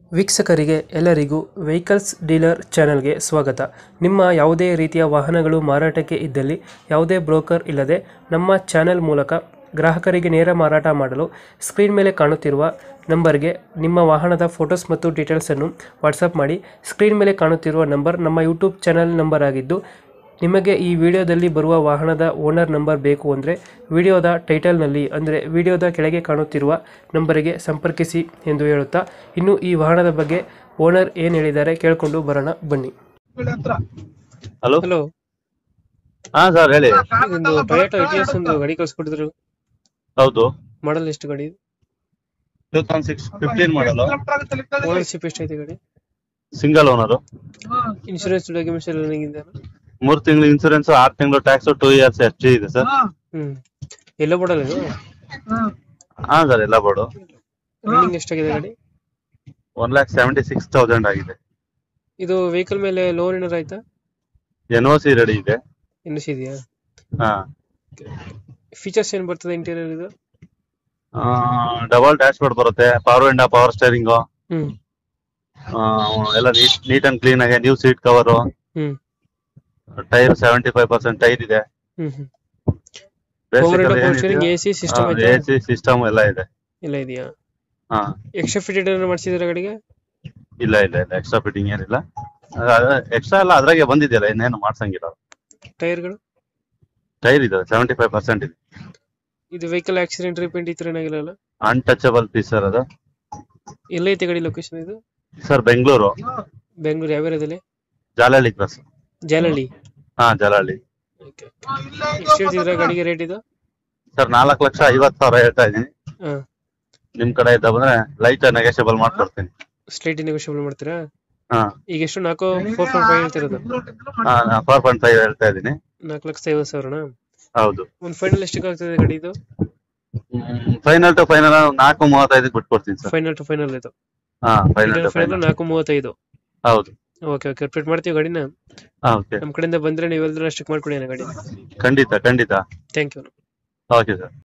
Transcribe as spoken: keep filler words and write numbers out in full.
ವೀಕ್ಷಕರಿಗೆ ಎಲ್ಲರಿಗೂ vehicles dealer ಚಾನೆಲ್ಗೆ ಸ್ವಾಗತ. ನಿಮ್ಮ ಯಾವುದೇ ರೀತಿಯ ವಾಹನಗಳು ಮಾರಾಟಕ್ಕೆ ಇದ್ದಲ್ಲಿ ಯಾವುದೇ ಬ್ರೋಕರ್ ಇಲ್ಲದೆ ನಮ್ಮ ಚಾನೆಲ್ ಮೂಲಕ ಗ್ರಾಹಕರಿಗೆ ನೇರ ಮಾರಾಟ ಮಾಡಲು ಸ್ಕ್ರೀನ್ ಮೇಲೆ ಕಾಣುತ್ತಿರುವ ನಂಬರ್ಗೆ ನಿಮ್ಮ ವಾಹನದ ಫೋಟೋಸ್ ಮತ್ತು ಡೀಟೇಲ್ಸನ್ನು ವಾಟ್ಸಪ್ ಮಾಡಿ. ಸ್ಕ್ರೀನ್ ಮೇಲೆ ಕಾಣುತ್ತಿರುವ ನಂಬರ್ ನಮ್ಮ ಯೂಟ್ಯೂಬ್ ಚಾನೆಲ್ ನಂಬರ್ ಆಗಿದ್ದು, ನಿಮಗೆ ಈ ವಿಡಿಯೋದಲ್ಲಿ ಬರುವ ವಾಹನದ ಓನರ್ ನಂಬರ್ ಬೇಕು ಅಂದರೆ ವಿಡಿಯೋದ ಟೈಟಲ್ನಲ್ಲಿ ಅಂದರೆ ವಿಡಿಯೋದ ಕೆಳಗೆ ಕಾಣುತ್ತಿರುವ ನಂಬರಿಗೆ ಸಂಪರ್ಕಿಸಿ ಎಂದು ಹೇಳುತ್ತಾ, ಇನ್ನು ಈ ವಾಹನದ ಬಗ್ಗೆ ಓನರ್ ಏನು ಹೇಳಿದ್ದಾರೆ ಕೇಳಿಕೊಂಡು ಬರೋಣ ಬನ್ನಿ. ಹಲೋ ಹಲೋ, ಹಾ ಸರ್ ಹೇಳಿ. ಇದೊಂದು ಟೊಯೋಟಾ ಇಟಿಎಸ್ ಒಂದು ಗಾಡಿ ಕಳಿಸ್ಕೊಟ್ಟಿದ್ರು. ಹೌದು, ಮಾಡಲ್ ಎಷ್ಟು ಗಾಡಿ? Two thousand six fifteen model. Ownership ಎಷ್ಟೈತೆ ಗಾಡಿ? Single owner. ಇನ್ಶೂರೆನ್ಸ್ ಡಾಕ್ಯುಮೆಂಟ್ಸ್ ಎಲ್ಲ ಇದೆ? ಮೂರ್ ತಿಂಗಳು ಇನ್ಸೂರೆನ್ಸ್, ಆರ್ ತಿಂಗಳು tax, two years F G ಇದೆ ಸರ್. ಹ್ಮ್ ಎಲ್ಲ ಮಾಡಲ್ ಇದು? ಹಾ ಸರ್, ಎಲ್ಲ ಬೋರ್ಡು. ರನ್ನಿಂಗ್ ಎಷ್ಟಾಗಿದೆ ಗಾಡಿ? One lakh seventy six thousand ಆಗಿದೆ. ಇದು ವೆಹಿಕಲ್ ಮೇಲೆ ಲೋನ್ ಏನಾರ ಆಯ್ತಾ? ಎನ್ ಓ ಸಿ ರೆಡಿ ಇದೆ. ಎನ್ ಸಿ ಇದೆಯಾ? ಹಾ, ಫೀಚರ್ಸ್ ಏನ್ ಬರ್ತದೆ ಇಂಟೀರಿಯರ್ ಇದು? ಡಬಲ್ ಡ್ಯಾಶ್ ಬೋರ್ಡ್ ಬರುತ್ತೆ, power window, power steering, hmm ಎಲ್ಲ ನೀಟ್ ನೀಟ್ ಅಂಡ್ ಕ್ಲೀನ್ ಆಗಿ, new seat cover, hmm tyre seventy five percent tyre ಇದೆ. Hmm hmm power window, power steering, AC system ಐತೆ? AC system ಎಲ್ಲ ಇದೆ. ಎಲ್ಲ ಇದೆಯಾ? ಹಾ, ಎಕ್ಸ್ಟ್ರಾ ಫಿಟೆಡ್ ಏನಾರ ಮಾಡಿಸಿದ್ರೆ ಗಾಡಿಗೆ? ಇಲ್ಲ ಇಲ್ಲ ಇಲ್ಲ, ಎಕ್ಸ್ಟ್ರಾ ಫಿಟ್ಟಿಂಗ್ ಏನಿಲ್ಲ. ಎಕ್ಸ್ಟ್ರಾ ಎಲ್ಲ ಅದ್ರಾಗೆ ಬಂದಿದೆಯಲ್ಲ, ಇನ್ನೇನು ಮಾಡ್ಸಂಗಿಲ್ಲ. ಟೈರ್ಗಳು? ಟೈರ್ ಇದೆ ಸೆವೆಂಟಿ ಫೈವ್ ಪರ್ಸೆಂಟ್ ಇದೆ. ಇದು ವೆಹಿಕಲ್ ಆಕ್ಸಿಡೆಂಟ್ ರಿಪೇಂಟ್ ಈ ತರ ಏನಾಗಿಲ್ಲ? ಅನ್ಟಚಬಲ್ ಪೀಸ್ ಸರ್ ಅದು. ಎಲ್ಲೈತೆ ಗಾಡಿ ಲೊಕೇಶನ್ ಇದು? ಸರ್ ಬೆಂಗಳೂರು. ಬೆಂಗಳೂರು ಯಾವ ಏರಿಯಾದಲ್ಲಿ? ಜಾಲಹಳ್ಳಿ ಕ್ರಾಸ್. ಜಾಲಹಳ್ಳಿ? ಹಾ, ಜಾಲಹಳ್ಳಿ. ಎಷ್ಟು ಹೇಳ್ತಿದ್ರ ಗಾಡಿಗೆ ರೇಟ್ ಇದು? ಸರ್ ನಾಲ್ಕು ಲಕ್ಷ ಐವತ್ತು ಸಾವಿರ ಹೇಳ್ತಾ ಇದೀನಿ. ಹಾ, ನಿಮ್ ಕಡೆ ಇದ್ದ ಬಂದ್ರೆ ಲೈಟ್ ನೆಗೋಷಿಯಬಲ್ ಮಾಡ್ಕೊಡ್ತೀನಿ. ಸ್ಲೈಟ್ ನೆಗೋಷಿಯಬಲ್ ಮಾಡ್ತೀರಾ? ಹಾ, ಈಗ ಎಷ್ಟು? ನಾಲ್ಕು ಫೋರ್ ಪಾಯಿಂಟ್ ಫೈವ್ ಹೇಳ್ತಿರೋದು? ಹಾ, ಫೋರ್ ಪಾಯಿಂಟ್ ಫೈವ್ ಹೇಳ್ತಾ ಇದೀನಿ. ನಾಲ್ಕು ಲಕ್ಷ ಐವತ್ತು ಸಾವಿರನಾ? ಹೌದು. ಒಂದು ಫೈನಲ್ ಎಷ್ಟಕ್ಕೆ ಆಗ್ತದೆ ಗಾಡಿ ಇದು? ಫೈನಲ್ ಟು ಫೈನಲ್ ನಾಲ್ಕು ಮೂವತ್ತೈದಕ್ಕೆ ಬಿಟ್ಕೊಡ್ತೀನಿ ಸರ್. ಫೈನಲ್ ಟು ಫೈನಲ್ ಇದು? ಹಾ, ಫೈನಲ್ ಟು ಫೈನಲ್ ಫೈನಲ್. ನಾಲ್ಕು ಮೂವತ್ತೈದು? ಹೌದು. ಓಕೆ ಓಕೆ, ರಿಪೀಟ್ ಮಾಡ್ತೀವಿ ಗಾಡಿನ. ಓಕೆ, ನಮ್ಮ ಕಡೆಯಿಂದ ಬಂದ್ರೆ ನೀವೆಲ್ಲರೂ ಅಷ್ಟಕ್ಕೆ ಮಾಡ್ಕೊಡಿ ಗಾಡಿ. ಖಂಡಿತ ಖಂಡಿತ. Thank you. Okay sir.